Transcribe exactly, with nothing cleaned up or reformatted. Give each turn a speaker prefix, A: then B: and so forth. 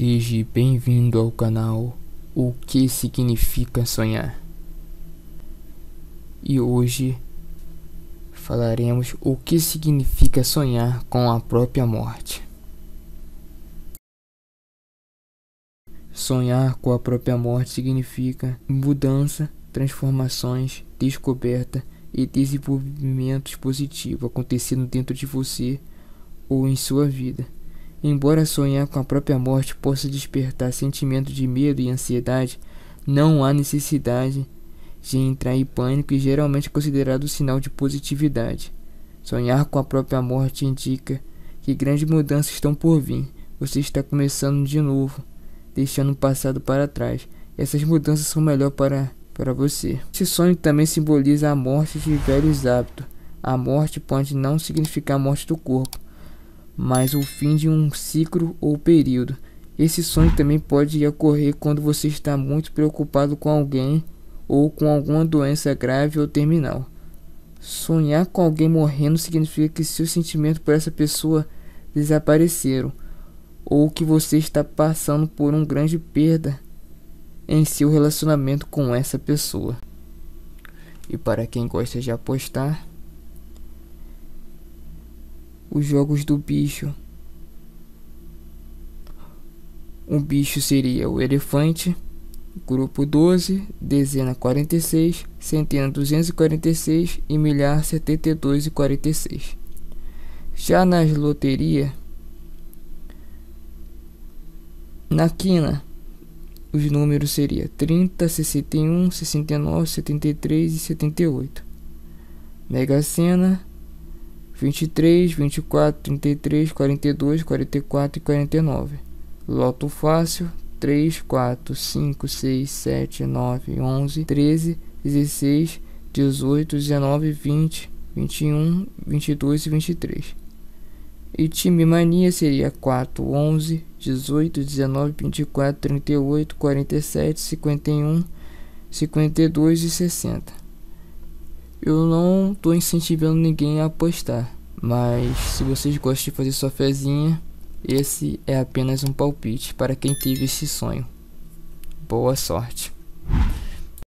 A: Seja bem-vindo ao canal O que significa sonhar? E hoje falaremos o que significa sonhar com a própria morte. Sonhar com a própria morte significa mudança, transformações, descoberta e desenvolvimentos positivos acontecendo dentro de você ou em sua vida. Embora sonhar com a própria morte possa despertar sentimentos de medo e ansiedade, não há necessidade de entrar em pânico e geralmente é considerado sinal de positividade. Sonhar com a própria morte indica que grandes mudanças estão por vir. Você está começando de novo, deixando o passado para trás. Essas mudanças são melhor para, para você. Esse sonho também simboliza a morte de velhos hábitos. A morte pode não significar a morte do corpo, mas o fim de um ciclo ou período. Esse sonho também pode ocorrer quando você está muito preocupado com alguém ou com alguma doença grave ou terminal. Sonhar com alguém morrendo significa que seus sentimentos por essa pessoa desapareceram, ou que você está passando por uma grande perda em seu relacionamento com essa pessoa. E para quem gosta de apostar, os jogos do bicho. Um bicho seria o elefante, grupo doze, dezena quarenta e seis, centena duzentos e quarenta e seis e milhar setenta e dois e quarenta e seis. Já nas loterias, na quina, os números seriam trinta, sessenta e um, sessenta e nove, setenta e três e setenta e oito. Mega Sena, vinte e três, vinte e quatro, trinta e três, quarenta e dois, quarenta e quatro e quarenta e nove. Loto Fácil, três, quatro, cinco, seis, sete, nove, onze, treze, dezesseis, dezoito, dezenove, vinte, vinte e um, vinte e dois e vinte e três. E Time Mania seria quatro, onze, dezoito, dezenove, vinte e quatro, trinta e oito, quarenta e sete, cinquenta e um, cinquenta e dois e sessenta. Eu não estou incentivando ninguém a apostar, mas se vocês gostam de fazer sua fezinha, esse é apenas um palpite para quem teve esse sonho. Boa sorte!